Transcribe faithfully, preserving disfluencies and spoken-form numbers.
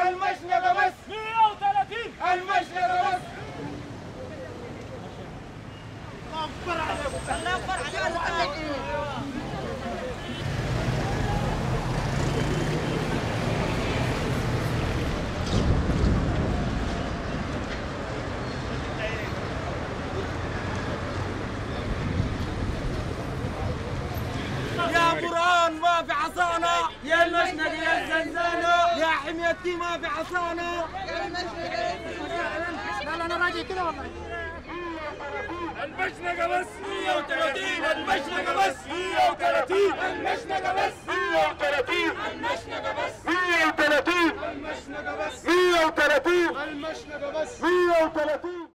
المشنقة بس مية وثلاثين المشنقة بس. الله أكبر عليك الله أكبر عليك. يا برهان ما في عصانا، يا المشنقة يا الزنزانة، يا حميتي ما في عصانا، يا المشنقة يا الزنزانة. لا لا أنا راجع كده والله. المشنقة بس مية وثلاثين، المشنقة بس مية وثلاثين، المشنقة بس مية وثلاثين، المشنقة بس مية وثلاثين، المشنقة بس مية وثلاثين، المشنقة بس مية وثلاثين.